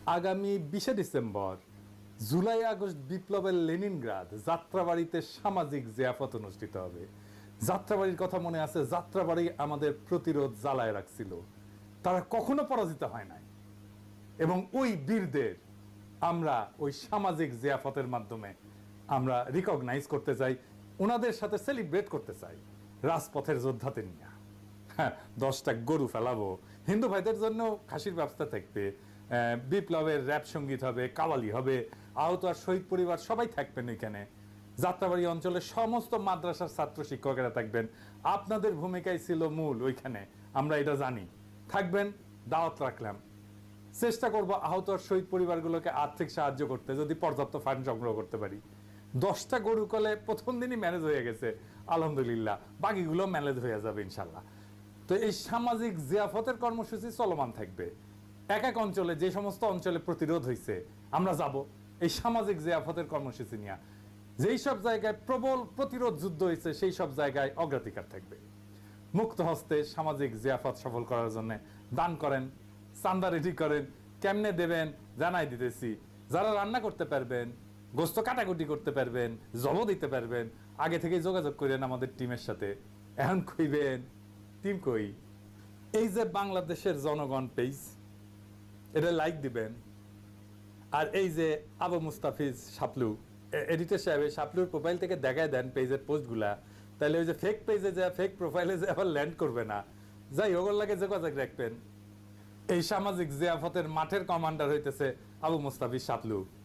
আগামী 20শে ডিসেম্বর জুলাই আগস্ট বিপ্লবের লেনিনগ্রাদ যাত্রাবাড়িতে সামাজিক জিয়াফত অনুষ্ঠিত হবে। যাত্রাবাড়ির কথা মনে আছে? যাত্রাবাড়ি আমাদের প্রতিরোধ জ্বালায় রাখছিল, তারা কখনো পরাজিত হয় নাই। এবং ওই বীরদের আমরা ওই সামাজিক জিয়াফতের মাধ্যমে আমরা রিকগনাইজ করতে চাই, ওনাদের সাথে সেলিব্রেট করতে চাই রাজপথের যোদ্ধাদের নিয়ে। হ্যাঁ, 10টা গরু ফেলাবো, হিন্দু ভাইদের জন্য খাসির ব্যবস্থা থাকবে, বিপ্লবের র‍্যাপ সঙ্গীত হবে, কাওয়ালি হবে, আহত আর শহীদ পরিবার সবাই থাকবেন ওইখানে। যাত্রাবাড়ি অঞ্চলের সমস্ত মাদ্রাসার ছাত্র শিক্ষকেরা থাকবেন, আপনাদের ভূমিকাই ছিল মূল ওইখানে, আমরা এটা জানি। থাকবেন, দাওয়াত রাখলাম। চেষ্টা করব আহত আর শহীদ পরিবারগুলোকে আর্থিক সাহায্য করতে, যদি পর্যাপ্ত ফান্ড সংগ্রহ করতে পারি। 10টা গরু কলে প্রথম দিনই ম্যানেজ হয়ে গেছে আলহামদুলিল্লাহ, বাকিগুলো ম্যানেজ হয়ে যাবে ইনশাল্লাহ। তো এই সামাজিক জিয়াফতের কর্মসূচি চলমান থাকবে। এক এক অঞ্চলে, যে সমস্ত অঞ্চলে প্রতিরোধ হয়েছে আমরা যাব এই সামাজিক জিয়াফতের কর্মসূচি নিয়ে। যেই সব জায়গায় প্রবল প্রতিরোধ যুদ্ধ হয়েছে সেই সব জায়গায় অগ্রাধিকার থাকবে। মুক্ত হস্তে সামাজিক জিয়াফত সফল করার জন্য দান করেন, চান্দা রেডি করেন। কেমনে দেবেন জানাই দিতেছি। যারা রান্না করতে পারবেন, গোস্ত কাটাকুটি করতে পারবেন, জব দিতে পারবেন, আগে থেকে যোগাযোগ করেন আমাদের টিমের সাথে। এখন কইবেন টিম কই? এই যে বাংলাদেশের জনগণ পেজ, এটা লাইক দিবেন। আর এই যে আবু মুস্তাফিজ শাপলু এডিটর সাহেব, শাপলুর প্রোফাইল থেকে দেখায় দেন পেজের পোস্টগুলা, তাহলে ওই যে ফেক পেজে যা ফেক প্রোফাইলে যে আবার ল্যান্ড করবে না। যাই হোক, লাগে যোগাযোগ রাখবেন। এই সামাজিক জিয়াফতের মাঠের কমান্ডার হইতেছে আবু মুস্তাফিজ শাপলু।